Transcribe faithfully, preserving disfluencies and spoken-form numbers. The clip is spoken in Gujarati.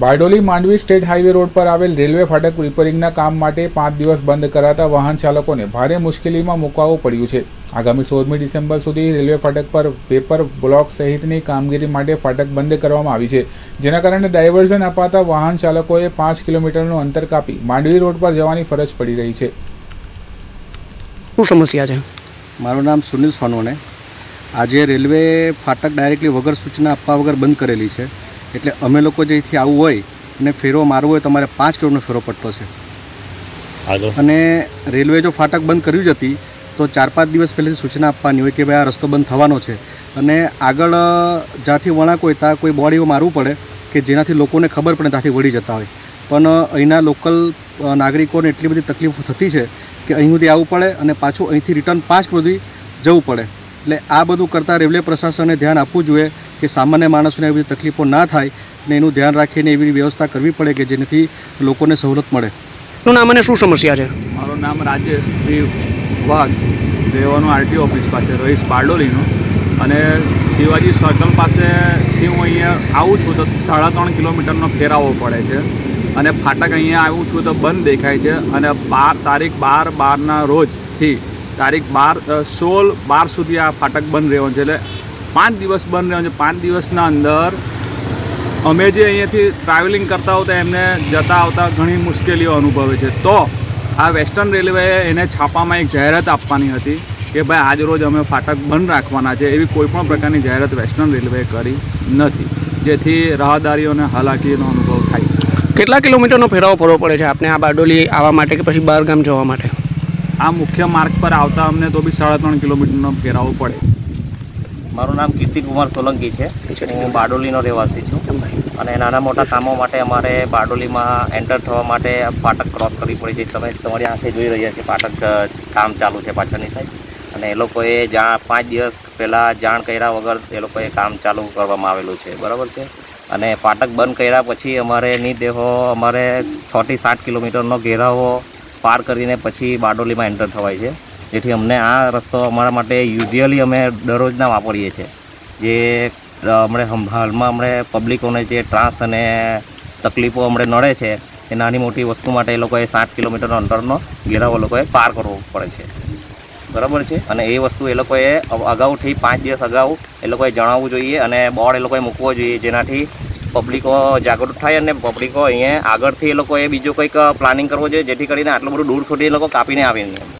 Bardoli Mandvi state highway road પર આવેલ રેલવે ફાટક રિપેરિંગના કામ માટે પાંચ દિવસ બંધ કરાતા વાહન ચાલકોને ભારે મુશ્કેલીમાં મુકાવવું પડ્યું છે। આગામી સોળમી ડિસેમ્બર સુધી રેલવે ફાટક પર પેપર બ્લોક સહિતની કામગીરી માટે ફાટક બંધ કરવામાં આવી છે, જેના કારણે ડાયવર્ઝન અપાતા વાહન ચાલકોએ પાંચ કિલોમીટરનું અંતર કાપી માંડવી રોડ પર જવાની ફરજ પડી રહી છે। શું સમસ્યા છે? મારું નામ સુનિલ સોનવણે। આજે રેલવે ફાટક ડાયરેક્ટલી વગર સૂચના આપવા વગર બંધ કરેલી છે, એટલે અમે લોકો જેથી આવવું હોય અને ફેરો મારવો હોય તમારે પાંચ કિલોમીટર ફેરો પડતો છે। અને રેલવે જો ફાટક બંધ કર્યું જ હતી તો ચાર પાંચ દિવસ પહેલાંથી સૂચના આપવાની હોય કે ભાઈ આ રસ્તો બંધ થવાનો છે, અને આગળ જ્યાંથી વળાંક હોય ત્યાં કોઈ બોર્ડ એવું મારવું પડે કે જેનાથી લોકોને ખબર પડે ત્યાંથી વળી જતા હોય। પણ અહીંના લોકલ નાગરિકોને એટલી બધી તકલીફો થતી છે કે અહીં સુધી આવવું પડે અને પાછું અહીંથી રિટર્ન પાંચ સુધી જવું પડે। એટલે આ બધું કરતાં રેલવે પ્રશાસને ધ્યાન આપવું જોઈએ કે સામાન્ય માણસોને એવી બધી તકલીફો ના થાય અને એનું ધ્યાન રાખીને એવી વ્યવસ્થા કરવી પડે કે જેનાથી લોકોને સહુલત મળે। શું નામ અને શું સમસ્યા છે? મારું નામ રાજેશ વાઘ, રહેવાનું આરટી ઓફિસ પાસે રહીશ બારડોલીનો, અને શિવાજી સર્કલ પાસેથી હું અહીંયા આવું છું તો સાડા ત્રણ કિલોમીટરનો ફેરાવો પડે છે, અને ફાટક અહીંયા આવું છું તો બંધ દેખાય છે। અને બાર તારીખ બાર બારના રોજથી તારીખ બાર સોળ બાર સુધી આ ફાટક બંધ રહેવાનું છે, એટલે પાંચ દિવસ બંધ રહેવાનું છે। પાંચ દિવસના અંદર અમે જે અહીંયાથી ટ્રાવેલિંગ કરતા હોતા એમને જતા આવતા ઘણી મુશ્કેલીઓ અનુભવે છે। તો આ વેસ્ટર્ન રેલવેએ એને છાપામાં એક જાહેરાત આપવાની હતી કે ભાઈ આજ રોજ અમે ફાટક બંધ રાખવાના છે, એવી કોઈપણ પ્રકારની જાહેરાત વેસ્ટર્ન રેલવેએ કરી નથી, જેથી રાહદારીઓને હાલાકીનો અનુભવ થાય। કેટલા કિલોમીટરનો ફેરાવો પડવો પડે છે આપને આ બારડોલી આવવા માટે કે પછી બહાર ગામ જવા માટે? આ મુખ્ય માર્ગ પર આવતા અમને તો બી સાડા ત્રણ કિલોમીટરનો ફેરાવો પડે। મારું નામ કીર્તિકુમાર સોલંકી છે, હું બારડોલીનો રહેવાસી છું, અને નાના મોટા કામો માટે અમારે બારડોલીમાં એન્ટર થવા માટે ફાટક ક્રોસ કરવી પડે છે। તમે તમારી આંખે જોઈ રહ્યા છે ફાટક કામ ચાલુ છે પાછળની સાઈડ, અને એ લોકોએ જાણ પાંચ દિવસ પહેલાં જાણ કર્યા વગર એ લોકોએ કામ ચાલુ કરવામાં આવેલું છે, બરાબર છે। અને ફાટક બંધ કર્યા પછી અમારે નિર્દેહો અમારે છથી સાત કિલોમીટરનો ઘેરાવો પાર કરીને પછી બારડોલીમાં એન્ટર થવાય છે, જેથી અમને આ રસ્તો અમારા માટે યુઝ્યુઅલી અમે દરરોજના વાપરીએ છીએ। જે હમણાં હાલમાં અમને પબ્લિકોને જે ત્રાસ અને તકલીફો અમને નડે છે એ નાની મોટી વસ્તુ માટે એ લોકોએ સાત કિલોમીટરનો અંતરનો ઘેરાવો લોકોએ પાર કરવો પડે છે, બરાબર છે। અને એ વસ્તુ એ લોકોએ અગાઉથી પાંચ દિવસ અગાઉ એ લોકોએ જણાવવું જોઈએ અને બોર્ડ એ લોકોએ મૂકવો જોઈએ, જેનાથી પબ્લિકો જાગૃત થાય અને પબ્લિકો અહીંયા આગળથી એ લોકોએ બીજું કંઈક પ્લાનિંગ કરવો જોઈએ, જેથી કરીને આટલું બધું દૂર સુધી એ લોકો કાપીને આવે નહીં।